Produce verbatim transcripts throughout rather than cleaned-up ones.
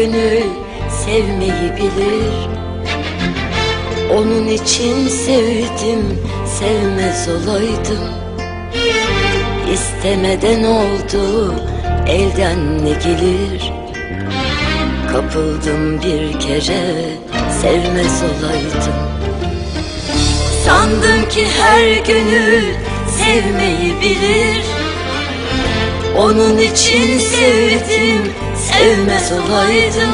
gönül sevmeyi bilir. Onun için sevdim, sevmez olaydım. İstemeden oldu, elden ne gelir? Kapıldım bir kere, sevmez olaydım. Sandım ki her gönül sevmeyi bilir. Onun için sevdim, sevmez olaydım.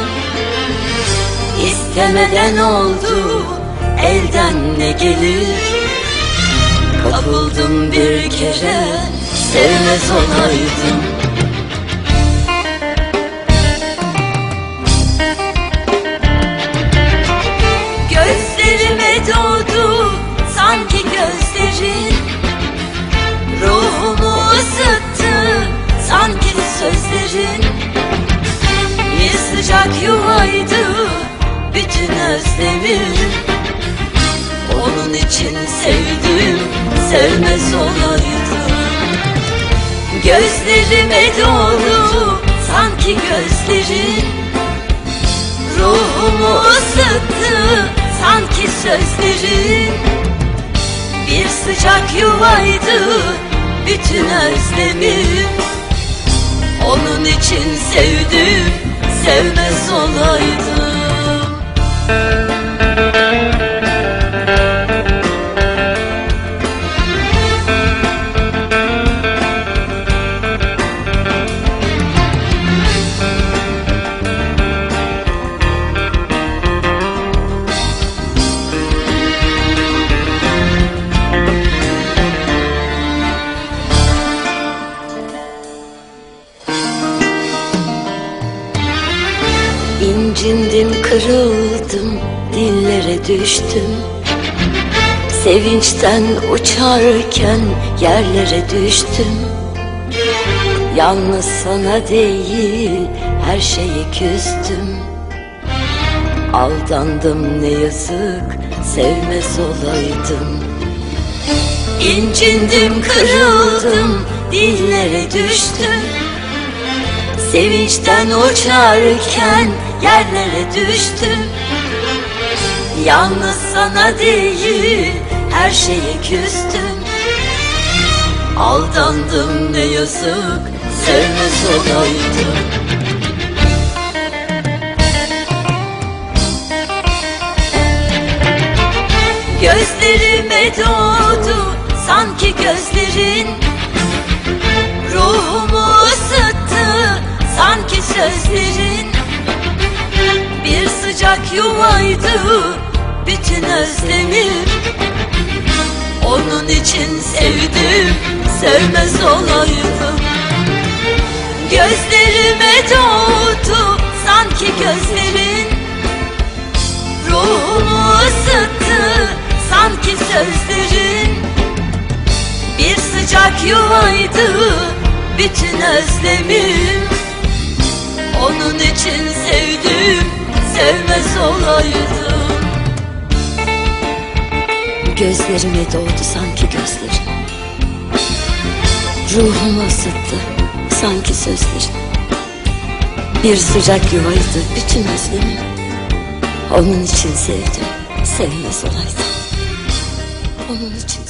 İstemeden oldu, elden ne gelir? Kapıldım bir kere, sevmez olaydım. Gözlerime doğdu sanki gözlerin, ruhumu ısıttı sanki sözlerin. Bir sıcak yuvaydı bütün özlemim. Onun için sevdim, sevmez olaydım. Gözlerime doğdu sanki gözlerin, ruhumu ısıttı sanki sözlerin. Bir sıcak yuvaydı bütün özlemim. Onun için sevdim, sevmez olaydım. İncindim, kırıldım, dillere düştüm. Sevinçten uçarken yerlere düştüm. Yalnız sana değil, her şeye küstüm. Aldandım ne yazık, sevmez olaydım. İncindim, kırıldım, dillere düştüm. Sevinçten uçarken yerlere düştüm. Yalnız sana değil, her şeye küstüm. Aldandım ne yazık, sevmez olaydım. Gözlerime doğdu sanki gözlerin, ruhumu ısıttı sanki sözlerin. Bir sıcak yuvaydı bütün özlemim. Onun için sevdim, sevmez olaydım. Gözlerime doğdu sanki gözlerin, ruhumu ısıttı sanki sözlerin. Bir sıcak yuvaydı bütün özlemim. Onun için sevdim, sevmez olaydım. Gözlerime doğdu sanki gözlerin, ruhumu ısıttı sanki sözlerin. Bir sıcak yuvaydı bütün özlemim. Onun için sevdim, sevmez olaydım. Onun için